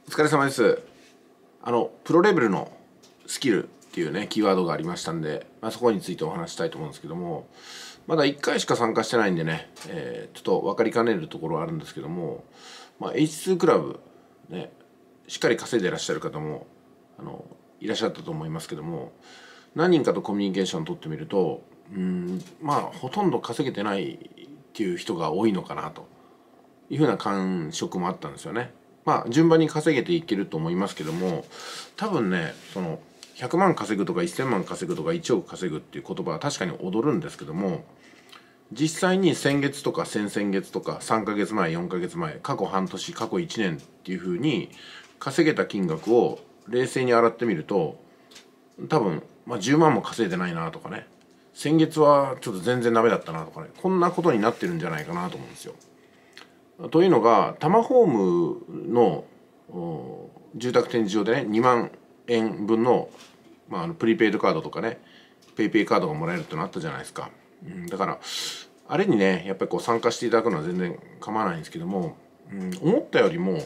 お疲れ様です。プロレベルのスキルっていうね、キーワードがありましたんで、そこについてお話したいと思うんですけども、まだ1回しか参加してないんでね、ちょっと分かりかねるところはあるんですけども、H2 クラブ、ね、しっかり稼いでいらっしゃる方も、いらっしゃったと思いますけども、何人かとコミュニケーションを取ってみると、ほとんど稼げてないっていう人が多いのかなというふうな感触もあったんですよね。順番に稼げていけると思いますけども、多分ね、100万稼ぐとか1000万稼ぐとか1億稼ぐっていう言葉は確かに踊るんですけども、実際に先月とか先々月とか3ヶ月前4ヶ月前過去半年過去1年っていうふうに稼げた金額を冷静に洗ってみると、多分、10万も稼いでないなとかね、先月はちょっと全然ダメだったなとかね、こんなことになってるんじゃないかなと思うんですよ。というのが、タマホームの住宅展示場でね、2万円分の、プリペイドカードとかね、ペイペイカードがもらえるってのあったじゃないですか。だからあれにね、やっぱり参加していただくのは全然構わないんですけども、思ったよりも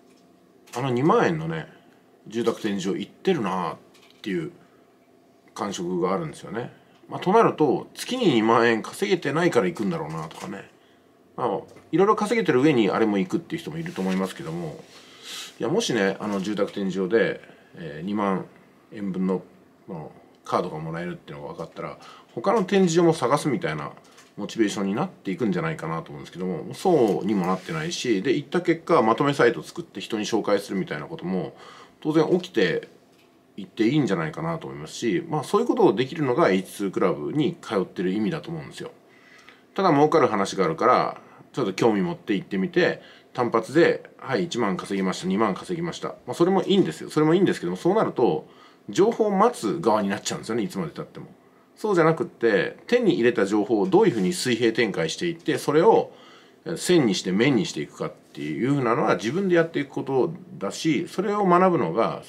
2万円のね住宅展示場行ってるなっていう感触があるんですよね。となると月に2万円稼げてないから行くんだろうなとかね、いろいろ稼げてる上にあれも行くっていう人もいると思いますけども、いやもしね住宅展示場で、2万円分のカードがもらえるっていうのが分かったら、他の展示場も探すみたいなモチベーションになっていくんじゃないかなと思うんですけども、そうにもなってないし、で行った結果まとめサイト作って人に紹介するみたいなことも当然起きていっていいんじゃないかなと思いますし、そういうことをできるのが H2 クラブに通ってる意味だと思うんですよ。ただ儲かる話があるからちょっと興味持って行ってみて、単発ではい1万稼ぎました2万稼ぎました、それもいいんですよ。それもいいんですけども、そうなると情報を待つ側になっちゃうんですよね、いつまでたっても。そうじゃなくって、手に入れた情報をどういうふうに水平展開していって、それを線にして面にしていくかっていうふうなのは自分でやっていくことだし、それを学ぶのが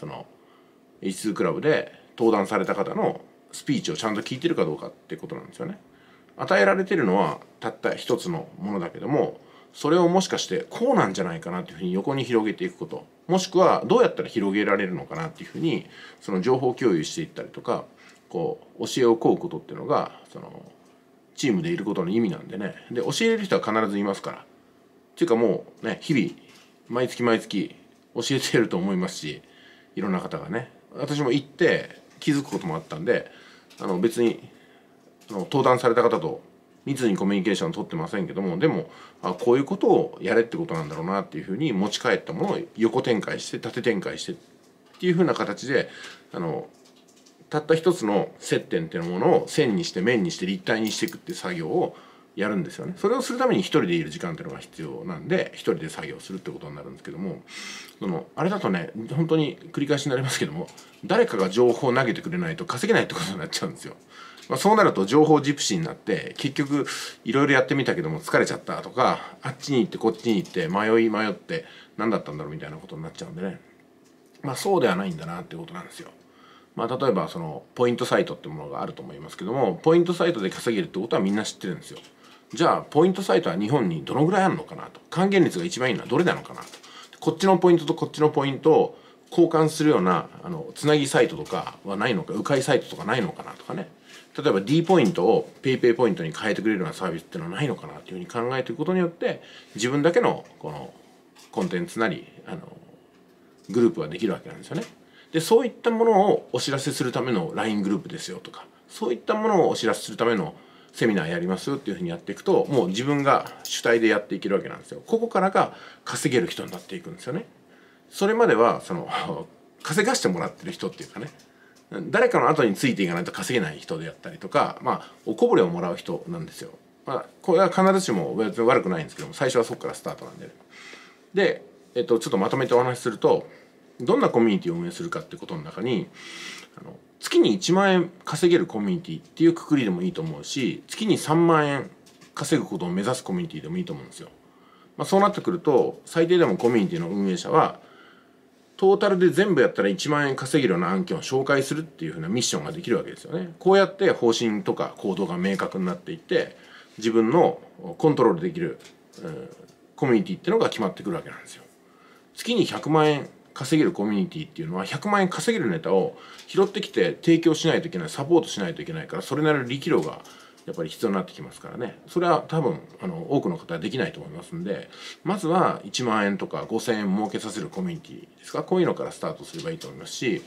H2 クラブで登壇された方のスピーチをちゃんと聞いてるかどうかってことなんですよね。与えられてるのはたった一つのものだけども、それをもしかしてこうなんじゃないかなというふうに横に広げていくこと、もしくはどうやったら広げられるのかなっていうふうにその情報共有していったりとか、教えを請うことっていうのがチームでいることの意味なんでね。で教えれる人は必ずいますから、っていうかもうね、日々毎月毎月教えてると思いますし、いろんな方がね、私も行って気づくこともあったんで、別に登壇された方と密にコミュニケーションを取ってませんけども、でもこういうことをやれってことなんだろうなっていうふうに持ち帰ったものを横展開して縦展開してっていうふうな形でたった一つの接点っていうものを線にして面にして立体にしていくっていう作業をやるんですよね。それをするために一人でいる時間っていうのが必要なんで、一人で作業するってことになるんですけども、あれだとね、本当に繰り返しになりますけども、誰かが情報を投げてくれないと稼げないってことになっちゃうんですよ。そうなると情報ジプシーになって、結局いろいろやってみたけども疲れちゃったとか、あっちに行ってこっちに行って迷って何だったんだろうみたいなことになっちゃうんでね、そうではないんだなっていうことなんですよ。例えばポイントサイトってものがあると思いますけども、ポイントサイトで稼げるってことはみんな知ってるんですよ。じゃあポイントサイトは日本にどのぐらいあるのかなと、還元率が一番いいのはどれなのかなと、こっちのポイントとこっちのポイントを交換するようなつなぎサイトとかはないのか、迂回サイトとかないのかなとかね、例えば D ポイントを PayPay ポイントに変えてくれるようなサービスっていうのはないのかなっていうふうに考えていくことによって、自分だけのこのコンテンツなりグループができるわけなんですよね。でそういったものをお知らせするための LINE グループですよとか、そういったものをお知らせするためのセミナーやりますよっていうふうにやっていくと、もう自分が主体でやっていけるわけなんですよ。ここからが稼げる人になっていくんですよね。それまでは稼がしてもらってる人っていうかね、誰かの後についていかないと稼げない人であったりとか、おこぼれをもらう人なんですよ。これは必ずしも別に悪くないんですけども、最初はそこからスタートなんで、ね。で、ちょっとまとめてお話しすると、どんなコミュニティを運営するかってことの中に、月に1万円稼げるコミュニティっていうくくりでもいいと思うし、月に3万円稼ぐことを目指すコミュニティでもいいと思うんですよ。そうなってくると、最低でもコミュニティの運営者はトータルで全部やったら1万円稼げるような案件を紹介するっていうふうなミッションができるわけですよね。こうやって方針とか行動が明確になっていって、自分のコントロールできる、コミュニティっていうのが決まってくるわけなんですよ。月に100万円稼げるコミュニティっていうのは100万円稼げるネタを拾ってきて提供しないといけない、サポートしないといけないから、それなりの力量がやっぱり必要になってきますからね。それは多分多くの方はできないと思いますんで、まずは1万円とか5000円儲けさせるコミュニティですか、こういうのからスタートすればいいと思いますし、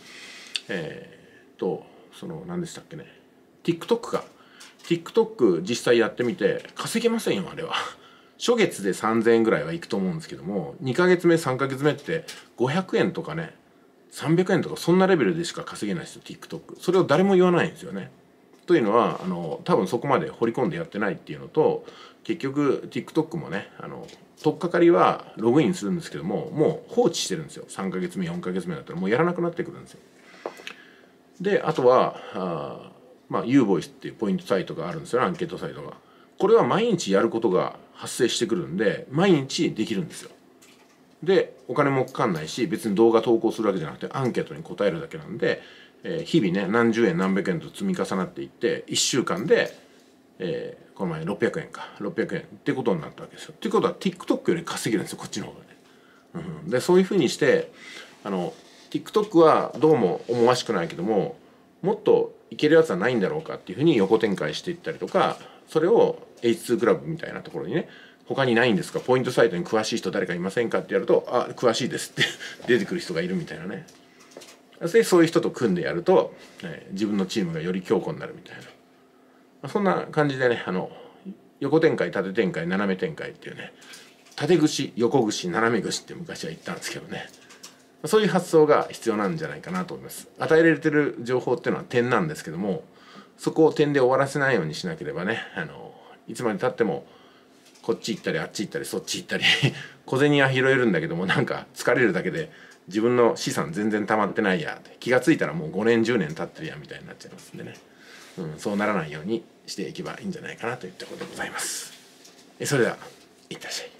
何でしたっけね、 TikTok か。 TikTok 実際やってみて稼げませんよ、あれは。初月で3000円ぐらいはいくと思うんですけども、2ヶ月目3ヶ月目って500円とかね、300円とかそんなレベルでしか稼げないですよ TikTok。 それを誰も言わないんですよね。というのは多分そこまで掘り込んでやってないっていうのと、結局 TikTok もね取っかかりはログインするんですけども、もう放置してるんですよ。3ヶ月目4ヶ月目だったらもうやらなくなってくるんですよ。であとはUvoiceっていうポイントサイトがあるんですよね、アンケートサイトが。これは毎日やることが発生してくるんで、毎日できるんですよ。でお金もかかんないし、別に動画投稿するわけじゃなくてアンケートに答えるだけなんで、日々ね何十円何百円と積み重なっていって1週間で、この前600円か600円ってことになったわけですよ。っていうことは TikTok より稼げるんですよ、こっちの方がね。でそういうふうにしてTikTok はどうも思わしくないけども、もっといけるやつはないんだろうかっていうふうに横展開していったりとか、それを H2 クラブみたいなところにね、他にないんですか、ポイントサイトに詳しい人誰かいませんかってやると、あ、詳しいですって出てくる人がいるみたいなね。でそういう人と組んでやると、自分のチームがより強固になるみたいな、そんな感じでね、横展開縦展開斜め展開っていうね、縦串横串斜め串って昔は言ったんですけどね、そういう発想が必要なんじゃないかなと思います。与えられてる情報っていうのは点なんですけども、そこを点で終わらせないようにしなければね、いつまでたってもこっち行ったりあっち行ったりそっち行ったり小銭は拾えるんだけども、なんか疲れるだけで自分の資産全然溜まってないやって、気がついたらもう5年10年経ってるやみたいになっちゃいますんでね、そうならないようにしていけばいいんじゃないかなといったことでございます。それではいってらっしゃい。